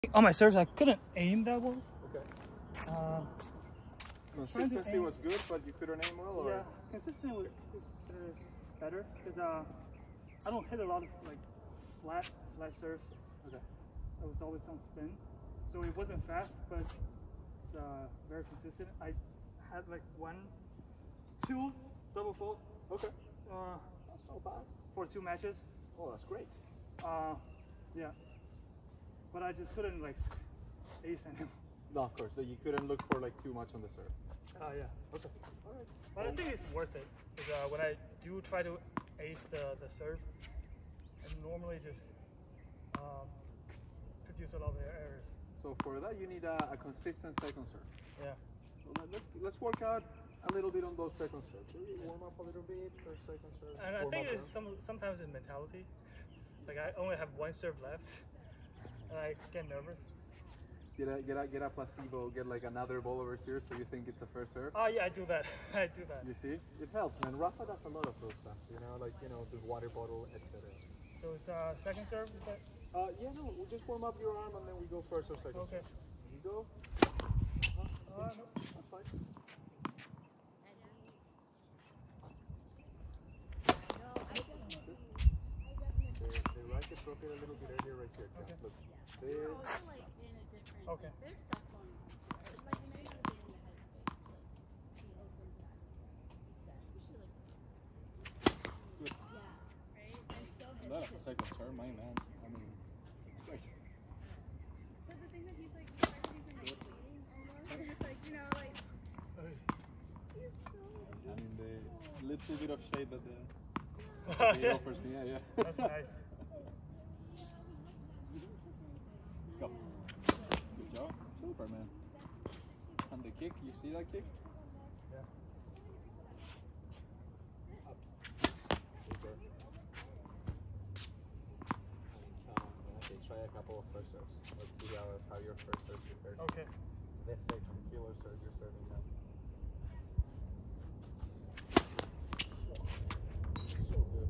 On my serves, I couldn't aim that well. Okay. Consistency was good, but you couldn't aim well, or? Yeah, consistency is better because I don't hit a lot of like flat serves. Okay. It was always some spin, so it wasn't fast, but it's very consistent. I had like 2 double fault. Okay. That's not bad for 2 matches. Oh, that's great. Yeah, but I just couldn't like ace him. No, of course. So you couldn't look for like too much on the serve. Yeah. Okay. All right. But I think it's worth it because when I do try to ace the serve, I normally just produce a lot of errors. So for that, you need a consistent second serve. Yeah. So let's work out a little bit on those second serves. Maybe warm up a little bit for second serve. And I think it's sometimes it's mentality. Like I only have 1 serve left, and I get nervous. Get a placebo, get like another ball over here so you think it's a first serve. Oh yeah, I do that. I do that. You see? It helps, and Rafa does a lot of those stuff, like the water bottle, etc. So it's second serve, is that? Yeah, no, we'll just warm up your arm and then we go first or second. Okay. Here you go. No. That's fine. The racket broke it a little bit earlier right here. Okay. Look, this. Okay. There's stuff on like you know you're getting the headspace. She opens that. We should like yeah, right? I'm so hesitant. That is a second serve, my man. I mean, it's great. But the thing that he's like waiting almost. And just like, like he's so I mean the little bit of shade that the he Yeah. offers me, yeah. That's nice. Go. Good job. Super, man. And the kick, you see that kick? Yeah. Up. Super. Okay, try a couple of first serves. Let's see how your first serve compares. Okay. The second killer serve you're serving now. So good.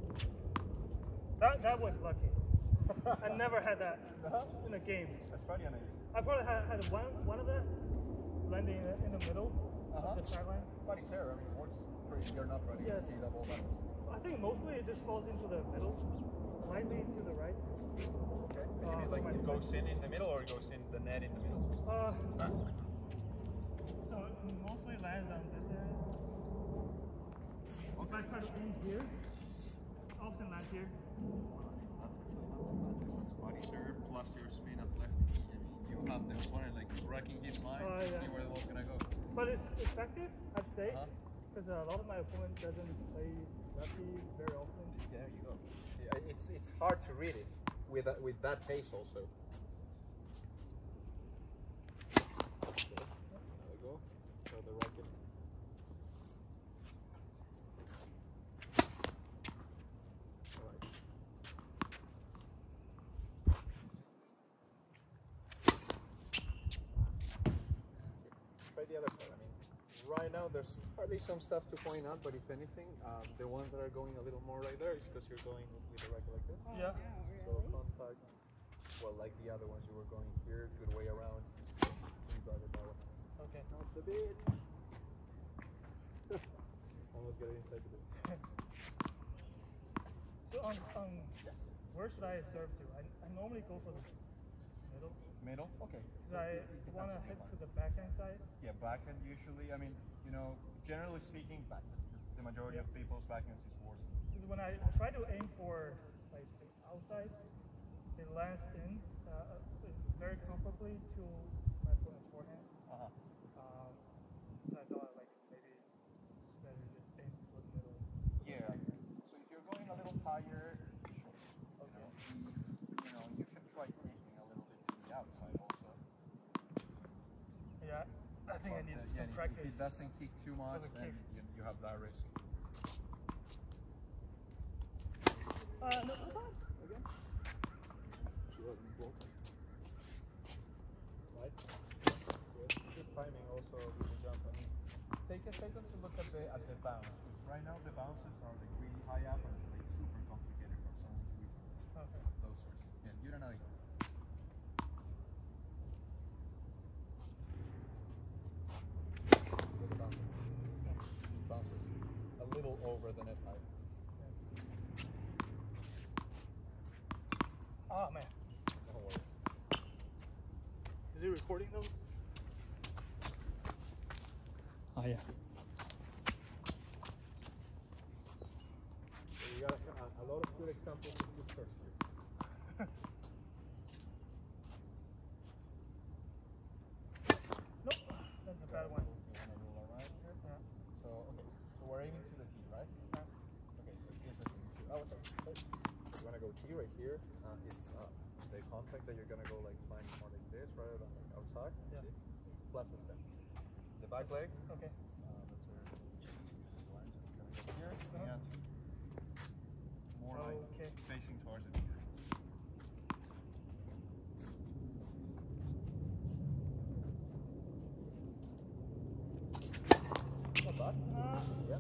That was lucky. I never had that in a game. That's probably nice. I probably had one of that landing in the middle of the sideline. But it's there. I mean, it works pretty. You're not ready to see that ball back. I think mostly it just falls into the middle, slightly to the right. Okay. You mean like it goes in the middle, or it goes in the net in the middle? So it mostly lands on this area. If I try to aim here, often lands here. That's body serve plus your spin at left. You have the opponent like racking his mind to see where the ball's gonna go. But it's effective, I'd say, because a lot of my opponent doesn't play lefty very often. There you go. Yeah, it's hard to read it with that pace also. Okay. There we go. So the racket. The other side. I mean, right now there's hardly some stuff to point out, but if anything, the ones that are going a little more right there is because you're going with the racket like this. Yeah. So contact, well, like the other ones, you were going here, good way around. You got it that way. Okay. Not the bit. Almost got it inside the bit. So Yes. where should I serve to? I normally go for the middle. Middle? Okay. Because I want to head to the backhand side. Yeah, backhand usually. I mean, generally speaking, backhand. The majority of people's backhands is worse. Because when I try to aim for like the outside, it lands in very comfortably to my opponent's forehand. So I thought like maybe it's better to just aim for the middle. Yeah. So if you're going a little higher, sure. You can try kicking a little bit to the outside also. Yeah, I think I need some practice. If it doesn't kick too much, then you have that risk. No, Again? Right? Good timing also with the jump. I mean, take a second to look at the bounce. Because right now the bounces are like really high up and it's like super complicated for someone to read those sorts. Yeah, you don't know. over the net height. Oh man. No worries. Is it recording though? Oh yeah. So you got a lot of good examples of good starts here. Nope, that's a bad one. You want to roll around here? Yeah. So, okay. So we're aiming to the tee, right? Yeah. Okay, so here's the thing. Oh, sorry. You want to go tee right here. It's the contact that you're going to go like flying more like this rather than like outside. Yeah. See? Plus the step. The back leg. Okay. That's where this line is going to go here. And more like Okay. facing towards it here. Not bad. Yeah.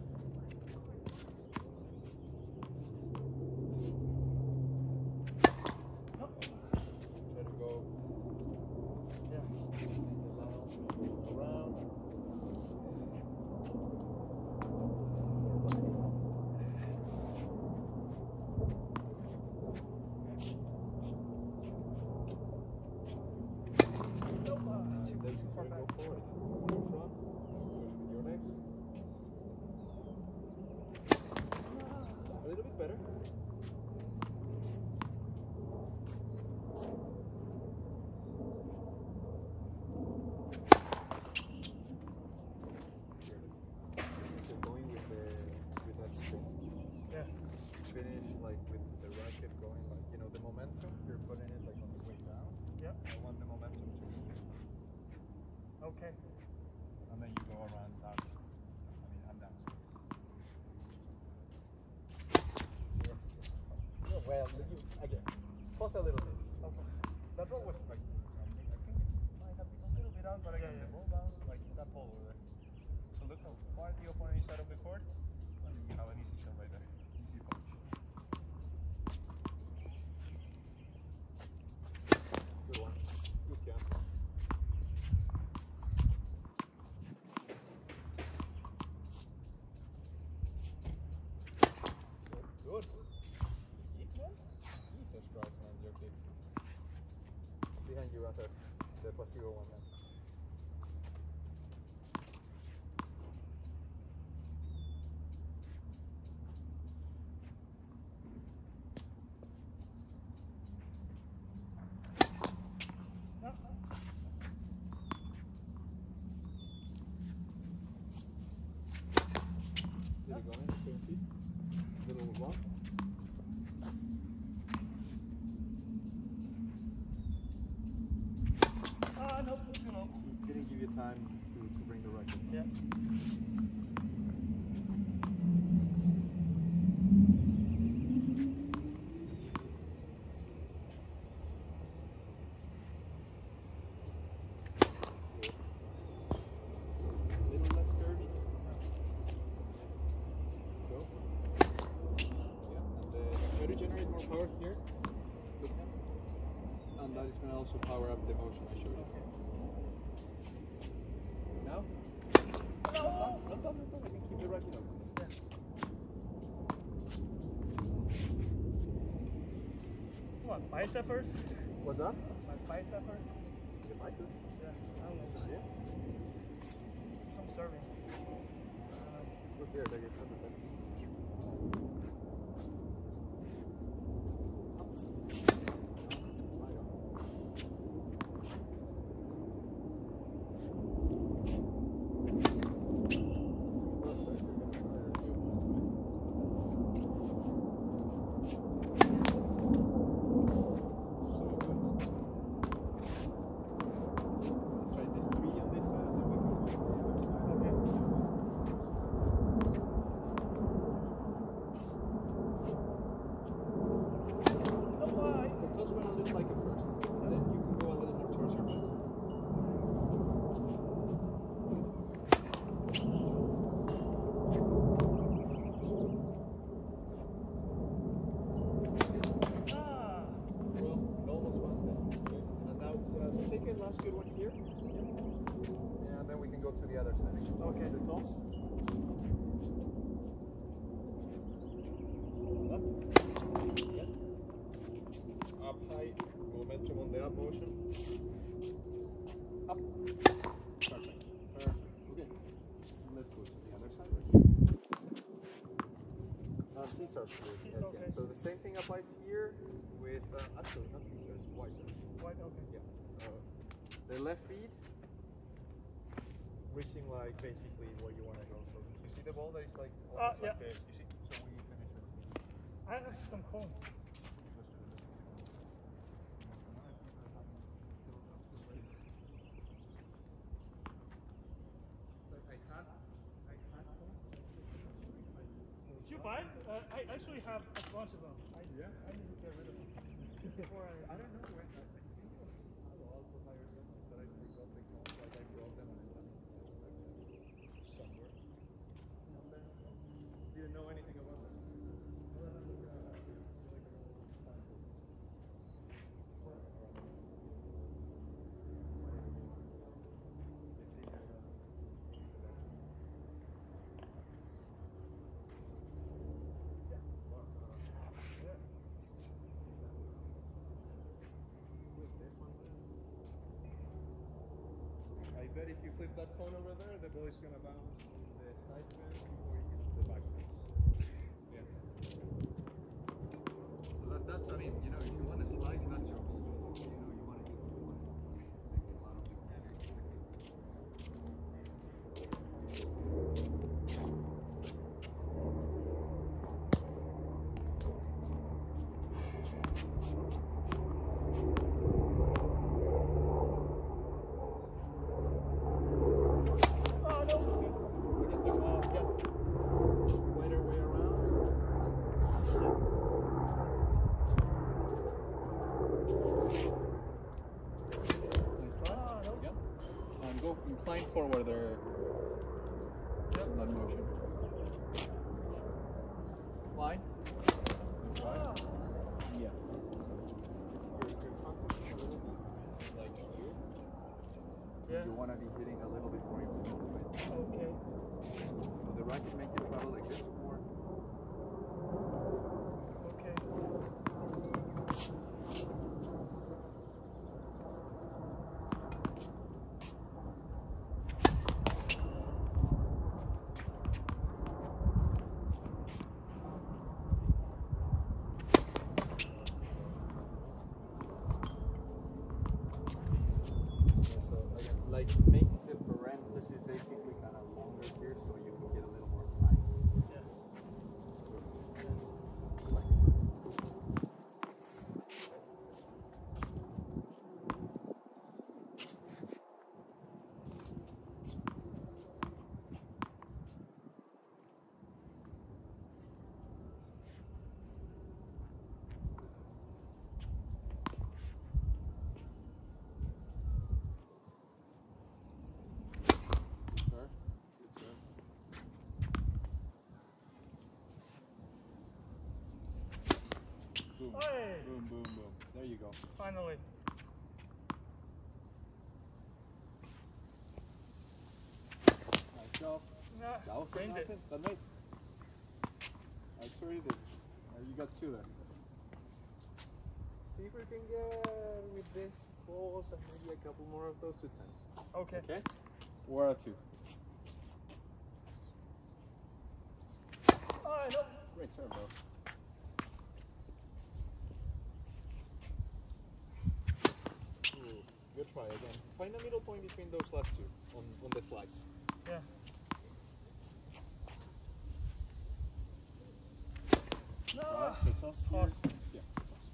Nope. Try to go Yeah. around. Nope. And then you Far go back. forward. Go front. Push with your legs. A little bit better. So going with that spin. Yeah. Finish like with the racket going like, you know, the momentum, you're putting it like on the way down. Yep. I want the momentum to be here. Okay. And then you go around that. I'm down. Yes. No, well, again, pause a little bit. Okay. That ball was like, I think it might have been a little bit out, but again, Yeah, the ball bounce, like that ball over there. So look how far the opponent is out of the court, and you have an easy shot right there. Easy punch. Good one. Good chance. Good. Jesus Christ, man, you're kidding. Behind you, Arthur. The placebo one, man. No. Did it go in? Can you see? Little one. Nope. No. Didn't give you time to bring the racket. Yeah. Little less curvy. Go. Yeah, and try to generate more power here. Good hand. And that is going to also power up the motion I showed you. Okay. Now? No. Not bad. I can keep the racket up. Yeah. What, bicep first? What's that? My bicep first? The bicep? Yeah. I don't know. Yeah. I'm serving. Look here, like it's something like last good one here. And then we can go to the other side. Okay. The toss. Up. Yep. Up high. Momentum on the up motion. Up. Perfect. Perfect. Okay. Let's go to the other side right here. T-stars here at the Okay. end. So the same thing applies here with, actually not T-stars, white. White, okay. Yeah. The left feet reaching like basically where you want to go. So you see the ball that is like almost yeah. like this. You see? So we finish it. I asked them home. Did you buy it? I actually have a bunch of them. I need to get rid of them before I don't know when. I think it was Palo Alto High or something that I forgot the count. Like I brought them and then somewhere. Didn't know anything about that. I bet if you clip that cone over there, the ball is gonna bounce on the side fence before it hits the back fence. Yeah. So that's, I mean, you know, if you want to slice, that's your ball basically. You know, you want to make a lot of different areas. Go incline forward there. Yep. That motion. Line. Right. Yeah. Like here. Yeah. You want to be hitting a little bit more in front of it. Okay. So the racket make it travel like this more. Okay. So again, like make the parenthesis basically kind of longer here so you can get a little more time. Yeah. Boom. Hey! Boom, boom, boom. There you go. Finally. Nice job. Nah, That was drained it. nothing. That made. I sure you did. You got two there. See if we can get with this balls and maybe a couple more of those to 10. Okay. Okay? We're at 2. Oh, no. Great serve, bro. Good try again. Find a middle point between those last two on the slice. Yeah. No. The toss here. Toss. Yeah, toss.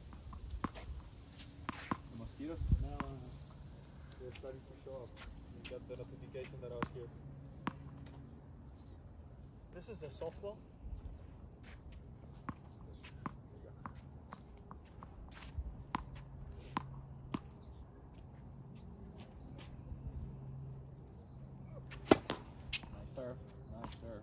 The mosquitoes? No. They're starting to show up. You got the notification that I was here. This is a softball. Nice serve. Nice serve.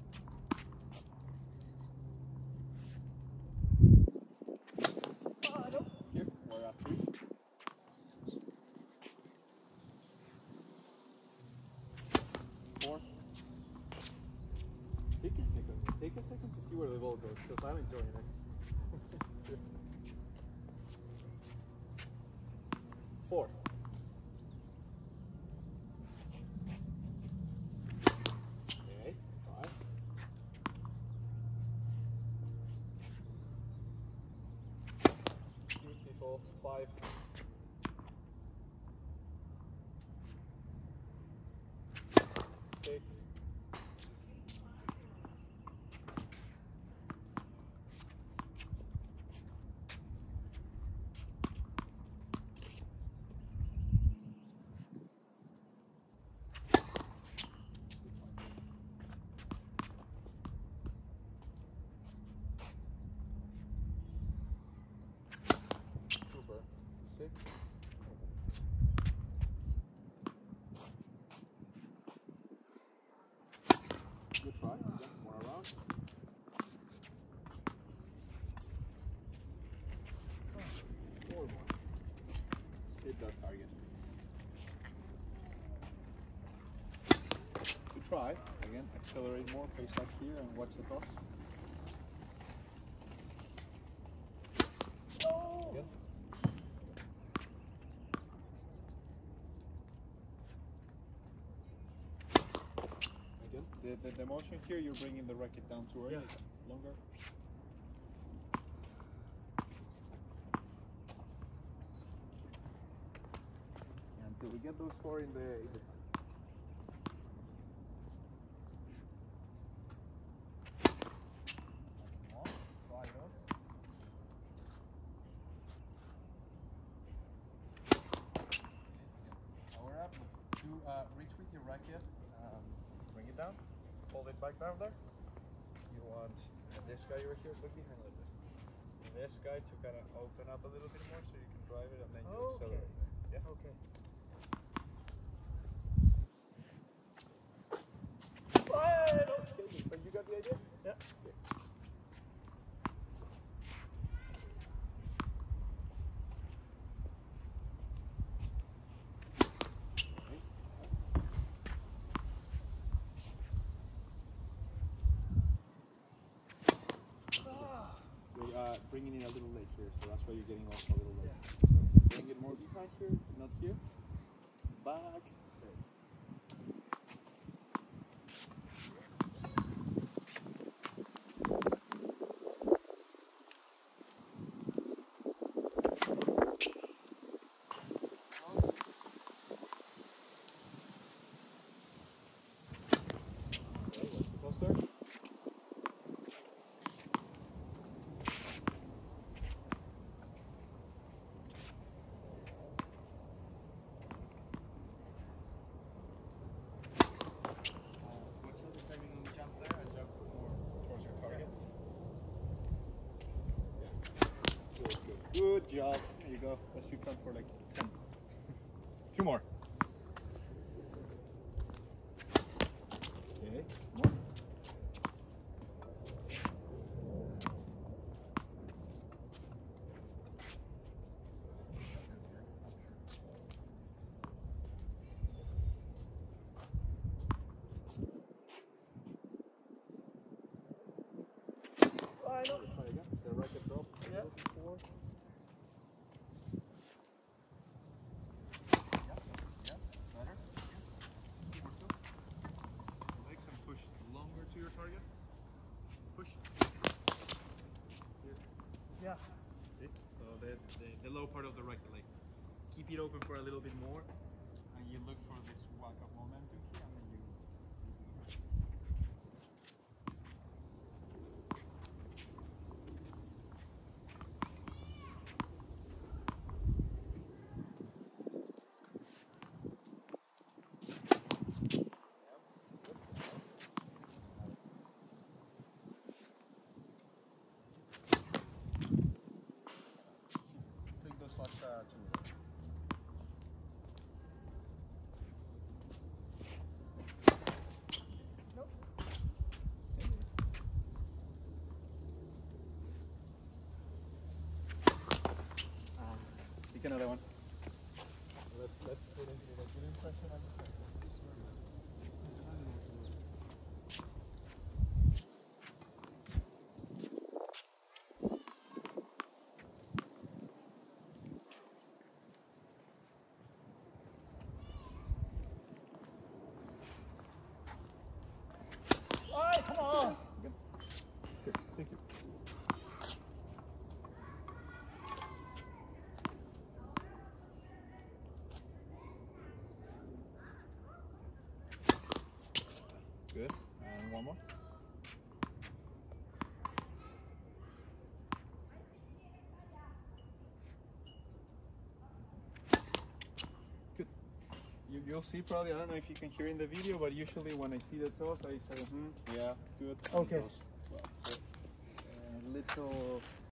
Oh, no. Here, we're at 3. Four. Take a second. Take a second to see where the ball goes, because I'm enjoying it. 4. Okay, 5. Beautiful. 5. 6. 6. Good try. Yeah, more around. Four more. Hit that target. Good try. Again, accelerate more, pace like here, and watch the toss. Good. The motion here, you're bringing the racket down too early, longer. Until we get those 4 in the power up. Reach with your racket. Bring it down. Hold it back down there. You want this guy over here, look behind like this. And this guy to kind of open up a little bit more so you can drive it and then you accelerate. Yeah? Okay. Okay, but you got the idea? Yeah. Okay. Bringing it a little late here, so that's why you're getting also a little late. So bring it more behind here, not here. Back. Good job. There you go. That should count for like 10. 2 more. Okay, more. I know. Try again. The racket drop. Yeah. Forward. Target. Push. Here. Yeah. See? So the low part of the racket, like keep it open for a little bit more, and you look for this whack of momentum here, and then you you'll see probably, I don't know if you can hear in the video, but usually when I see the toes, I say, yeah, good. Okay. Little